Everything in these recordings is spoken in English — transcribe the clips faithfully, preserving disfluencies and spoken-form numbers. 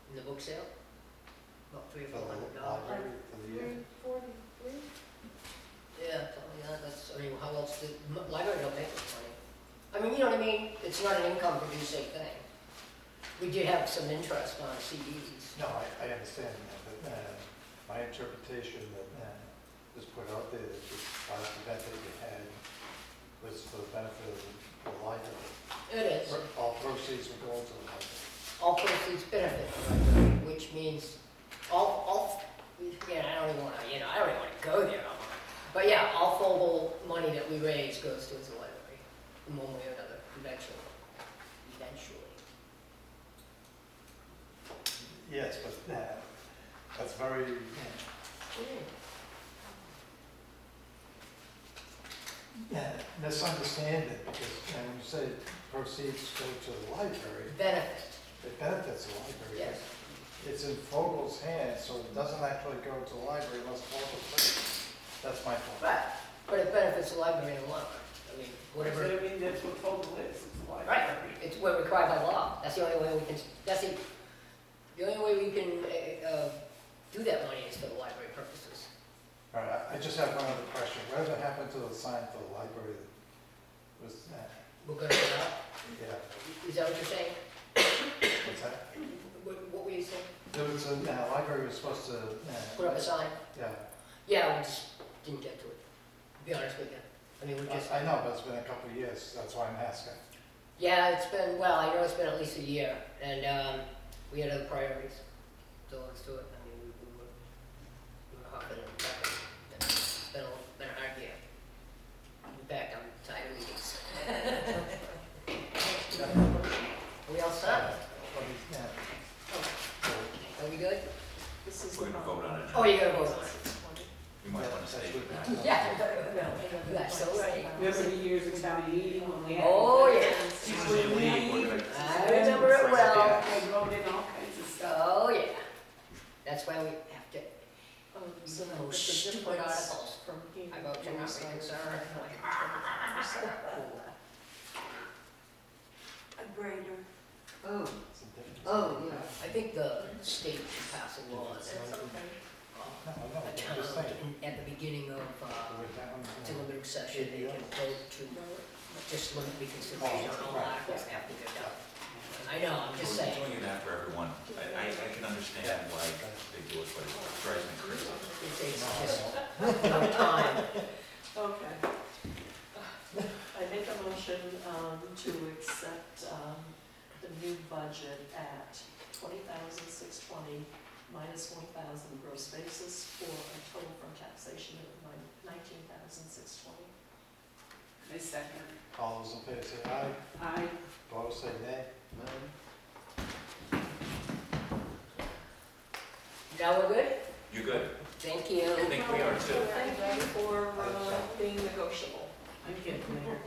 in the book sale? About three or For four the hundred dollars. library, for the year. Three forty-three? Yeah, something like that, that's, I mean, how else did, m- library don't make this money. I mean, you know what I mean? It's not an income producing thing. We did have some interest on C Ds. No, I, I understand that, but uh, my interpretation that uh, was put out there, that this last event that you had was for the benefit of the library. It is. All proceeds would go to the library. All proceeds benefit the library, which means all, all, yeah, I don't even wanna, you know, I don't even wanna go there. But yeah, all full money that we raise goes towards the library, in one way or another, eventually. Eventually. Yes, but uh, that's very, yeah, misunderstanding, because when you say proceeds go to the library, Benefit, it benefits the library. yes. It's in Fogel's hands, so it doesn't actually go to the library unless Fogel puts it. That's my point. Right, but it benefits the library in the long run. I mean, whatever. I mean, that's what Fogle is, it's a Right, library. it's what required by law. That's the only way we can, that's the, the only way we can, uh, uh, do that money is for the library purposes. All right, I- I just have one other question. Whatever happened to the sign for the library that was, uh, We're gonna put it up? yeah, Is that what you're saying? what's that? What, what were you saying? There was a, uh, library was supposed to, Put uh, up a sign? yeah, Yeah, we just didn't get to it, to be honest with you. I mean, we just, I I know, but it's been a couple of years, that's why I'm asking. yeah, it's been, well, I know it's been at least a year, and, um, we had other priorities. So let's do it. I mean, we, we were, we were hopping and bucking. It's been a, been a hard year. In fact, I'm tired of meetings. Are we all set? What is that? Are we good? This is We're the gonna bond. vote on it. Oh, you gotta vote on it. You might Yeah, want to that's stay what- back. Yeah. You got so right. Remember the years of town meeting when we had. Oh, yeah. As soon as you leave, we're gonna. I remember it well. I wrote in all kinds of stuff. Oh, yeah. That's why we have to, Um, so those that's the stupid difference articles. from here I vote to you're not this really side, concerned. like twenty-five percent. A grader. oh, It's a difference. oh, yeah. I think the state should pass a law that, That's okay. No, no, a I'm town, just saying. at the beginning of, uh, We're down, uh, deliberative session, they can vote to just limit reconsideration on all articles after they're done. I know, I'm just We're saying. doing it after everyone. I, I, I can understand why they do it, but it drives me crazy. It takes just no time. Okay. I make a motion, um, to accept, um, the new budget at twenty thousand six twenty minus one thousand gross basis for a total from taxation of nineteen thousand six twenty. I second. All those in favor say aye, I, opposed say nay. Now we're good? You good? Thank you. I think we are too. Thank you for, uh, being negotiable. I'm getting there.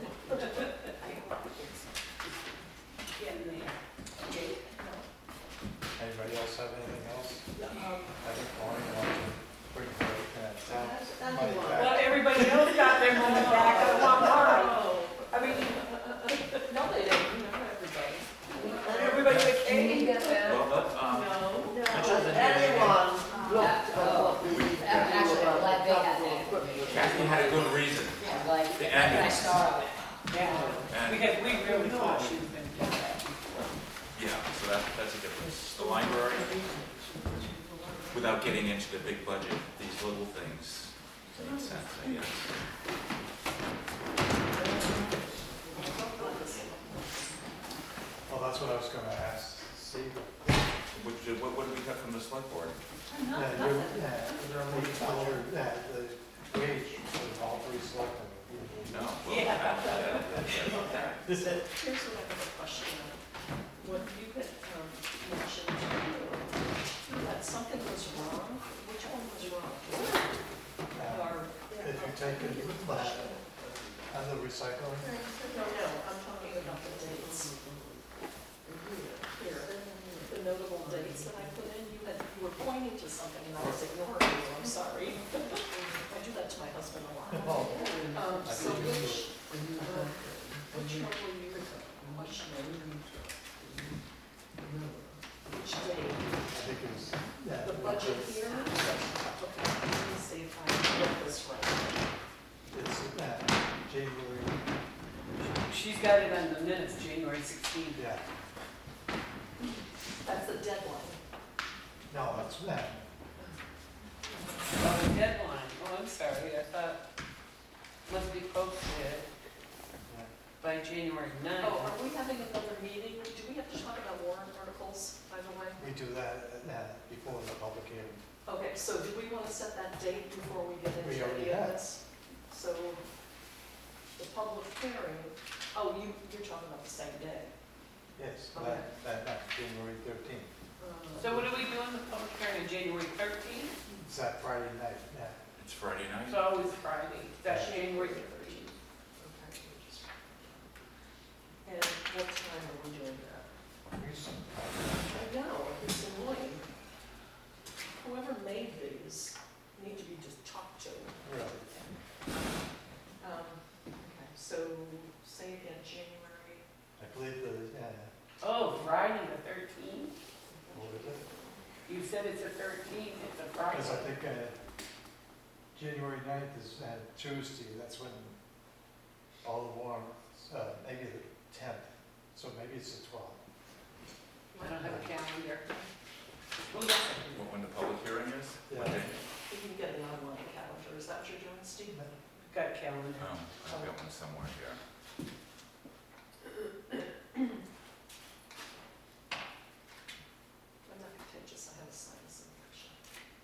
Getting there. Jake? Anybody else have anything else? Um, I think Bonnie wants to bring her, uh, town That's- money that's back. Well, everybody else got their money back at one time. I mean, No, they didn't, not everybody. everybody that Can you came. get that? Well, let, um, No, Mitchell's in here. anyone. Yeah, oh, actually, I'm glad they had that. Kathy had a good reason. I'm glad, The I'm glad I ambulance. started. Yeah, And, because we really thought she was gonna do that. yeah, so that, that's a difference. The library, without getting into the big budget, these little things make sense, I guess. Well, that's what I was gonna ask, see, What, did- what, what did we got from the select board? yeah, you're, yeah, you're only color, yeah, the wage for all three selectmen. No. well, Yeah. that- that- that- that- Here's what I have a question on. What you had, um, mentioned, that something was wrong, which one was wrong? Uh, Or, If you take it, uh, on the recycling, no, no, I'm talking about the dates. Here, the notable dates that I put in, you had, you were pointing to something and I was ignoring you, I'm sorry. I do that to my husband a lot. oh, Um, I so think you which, uh, which one were you questioning? Which date? budget here? Okay, let me see if I get this right. It's uh, January, She's got it on the minutes, January sixteenth. yeah, That's the deadline. no, that's that. Oh, the deadline, oh, I'm sorry, I thought, must be posted by January ninth. Oh, are we having another meeting? Do we have to talk about warrant articles, by the way? We do that uh, before the public hearing. Okay, so do we want to set that date before we get We into already any of have. this? So, the public hearing, oh, you, you're talking about the same day. Yes, Okay. that, that, that's January thirteenth. Uh, So what are we doing the public hearing, January thirteenth? It's that Friday night, yeah. It's Friday night? It's always Friday, that's January thirteenth. Okay. And what time are we doing that? We s- I know, it's annoying. Whoever made these need to be just talked to. Really, Um, okay, so say again, January, I believe the, uh, Oh, Friday the thirteenth? what is it? You said it's a thirteenth, it's a Friday. Because I think uh, January ninth is uh, Tuesday, that's when all the warrants, uh, maybe the tenth, so maybe it's the twelfth. I don't have a calendar. Well, that's it. Wh- When the public hearing is? What Yeah. day? you can get an online calendar, is that what you're doing, Steve? Got a calendar. Um, I've got one somewhere here. I'm not contagious, I have a sinus infection.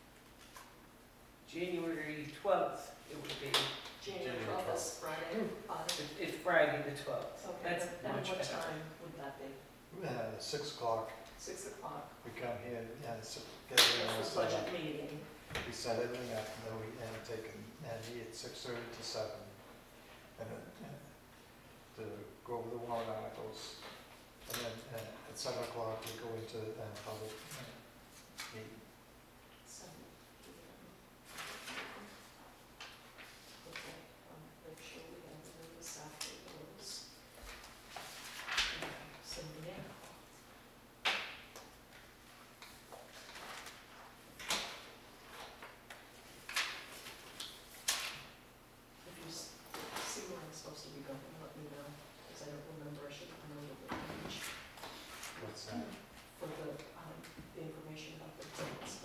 January twelfth, it would be. January January twelfth is Friday, fine. It's- It's Friday the twelfth. Okay, That's and much what better. time would that be? Uh, Six o'clock, Six o'clock? we come here, yeah, s- get everything all That's the set up. budget meeting. We set everything up, and then we uh, take a, and meet at six thirty to seven. And then, uh, to go over the warrant articles. And then uh, at seven o'clock, we go into the uh, public uh, meeting. Seven P M. Okay, um, make sure we have the notice after those. Okay, so now. If you s- see where I'm supposed to be going, let me know, because I don't remember, I should remember the page What's that? for the, um, the information about the tickets.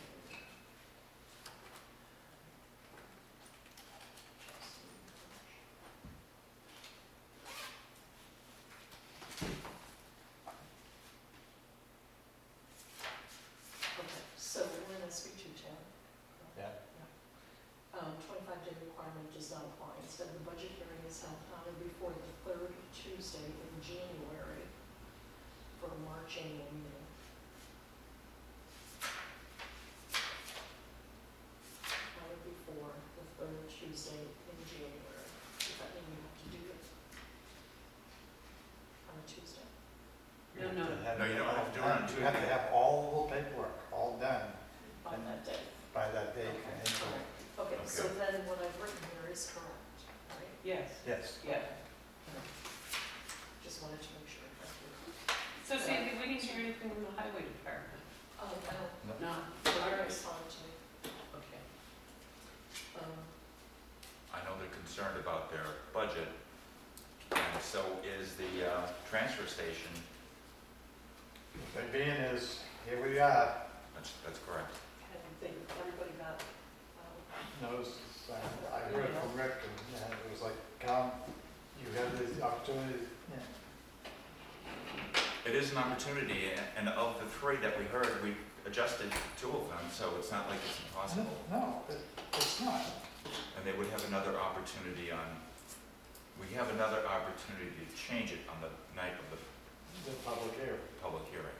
Okay, so we're in S B two ten. Yeah. Um, twenty-five day requirement does not apply. Instead, the budget hearing is held on or before the third Tuesday in January for a March annual meeting. On or before the third Tuesday in January. Does that mean we have to do it on a Tuesday? No, You no. have to have No, you don't have to do it on You have to have all the paperwork, all done On that day? by that date. and so- Okay, so Okay. then what I've written here is correct, right? Yes, Yes. yeah. Just wanted to make sure. So Sandy, we didn't hear anything from the highway department? Um, I don't, No. they're respond to me. Okay. Um, I know they're concerned about their budget, and so is the uh, transfer station. The being is, here we are, That's, that's correct. and they, everybody got, um, knows, uh, I heard from Rick, and uh, it was like, come, you have the opportunity. Yeah. It is an opportunity, and- and of the three that we heard, we adjusted two of them, so it's not like it's impossible. No, it- it's not. And they would have another opportunity on, we have another opportunity to change it on the night of the The public hearing. public hearing.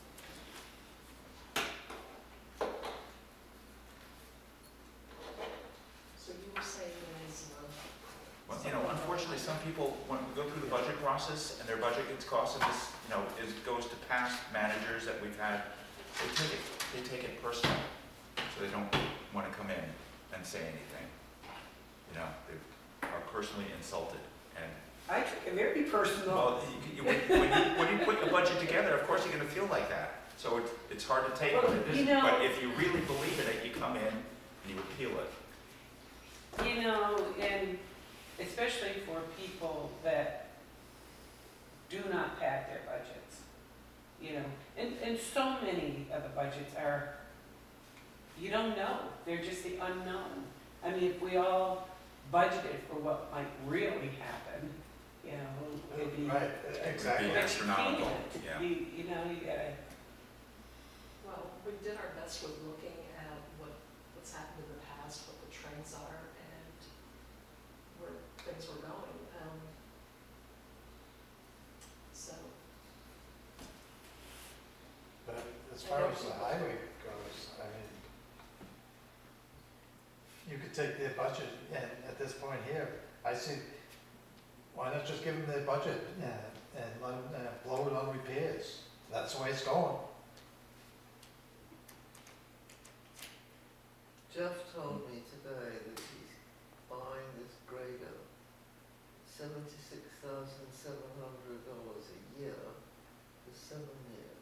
so you were saying is, um, Well, you know, unfortunately, some people, when we go through the budget process and their budget gets cost, and this, you know, is, goes to past managers that we've had, they take it, they take it personal, so they don't want to come in and say anything. You know, they are personally insulted, and, I took it very personal. well, you, you, when when you, when you put your budget together, of course you're gonna feel like that. So it's, it's hard to take Well, when it you isn't, know- but if you really believe in it, you come in and you appeal it. You know, and especially for people that do not pad their budgets, you know, and, and so many of the budgets are, you don't know, they're just the unknown. I mean, if we all budgeted for what might really happen, you know, it'd be. Right, exactly. Be but you astronomical, can't. yeah. You, you know, you gotta, Well, we did our best with looking at what, what's happened in the past, what the trends are, and where things were going. Um, So, But as far as the highway goes, I mean, you could take their budget, and at this point here, I see, why not just give them their budget and, and let them uh, blow it on repairs? That's the way it's going. Jeff told me today that he's buying this grader, seventy-six thousand seven hundred dollars a year for seven years.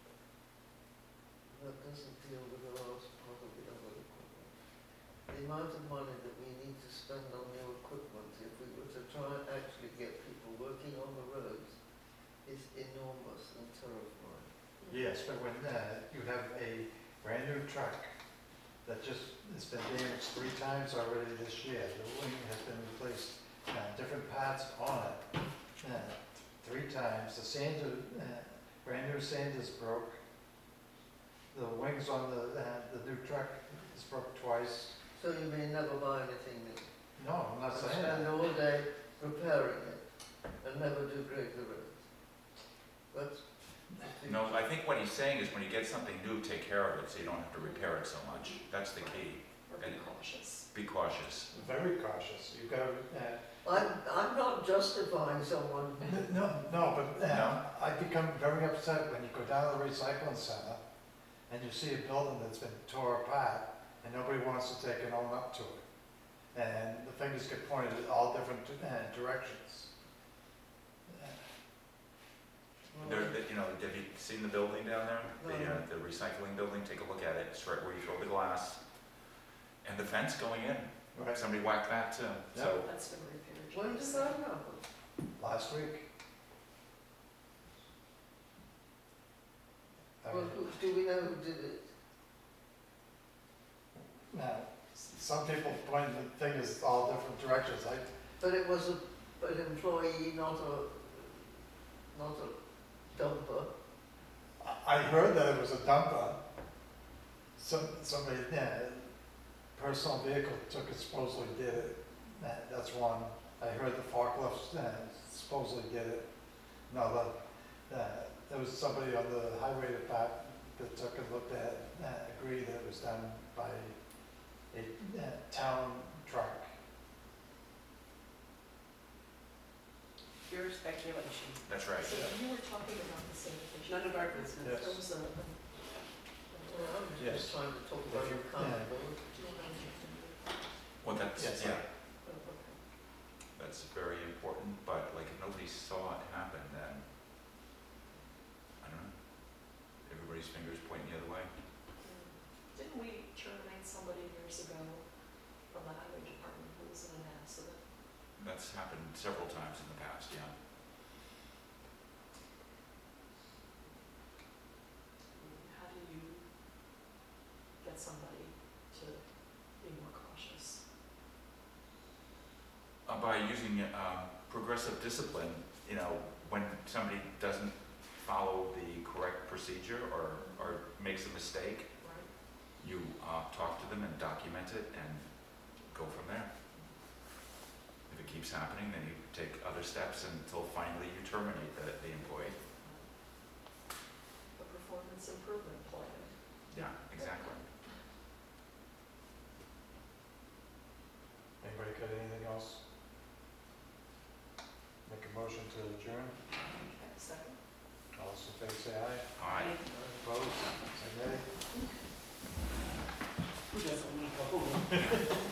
That doesn't deal with the last part of the other equipment. The amount of money that we need to spend on new equipment, if we were to try and actually get people working on the roads, is enormous and terrifying. Yes, but when uh, you have a brand new truck that just, has been damaged three times already this year, the wing has been replaced, uh, different parts on it, uh, three times, the sander, uh, brand new sanders broke, the wings on the, uh, the new truck is broke twice. So you may never buy anything new. No, I'm not And saying spend that. all day repairing it and never do grade the roads. That's. No, I think what he's saying is when you get something new, take care of it so you don't have to repair it so much. That's the key. or be And- cautious. Be cautious. Very cautious, you've got to, uh, I'm, I'm not justifying someone. N- No, no, but uh, No? I become very upset when you go down to the recycling center and you see a building that's been tore apart and nobody wants to take it on up to it. And the fingers get pointed in all different uh, directions. There, there- you know, have you seen the building down there? The, uh, No. the recycling building, take a look at it, it's right where you throw the glass. And the fence going in, Right, somebody whacked that too, so. That's been repaired. When does that happen? last week. I Well, mean, who, do we know who did it? now, s- some people point the fingers all different directions, I, But it was a, an employee, not a, not a dumper. I I heard that it was a dumper. Some, somebody, yeah, personal vehicle took it, supposedly did it. That, that's one. I heard the forklift uh, supposedly did it. No, the, uh, there was somebody on the highway department that took and looked at, it, uh, agreed that it was done by a, uh town truck. pure speculation, That's right. So you were talking about the sanitation. none of our business. Yes. There was a, a- Well, I'm Yes. just trying to talk about If you- accountability. do you want to- Well, that's, Yes. yeah, oh, okay. that's very important, but like if nobody saw it happen, then, I don't know, everybody's fingers pointing the other way. Didn't we terminate somebody years ago from the highway department who was in an accident? That's happened several times in the past, yeah. How do you get somebody to be more cautious? Uh, by using, um, progressive discipline, you know, when somebody doesn't follow the correct procedure or, or makes a mistake, Right. you, uh, talk to them and document it and go from there. If it keeps happening, then you take other steps until finally you terminate the, the employee. The performance improvement plan. Yeah, exactly. Anybody got anything else? Make a motion to adjourn. Okay, second. All those in favor say aye. All right. Opposed? Say nay. Who doesn't need a who?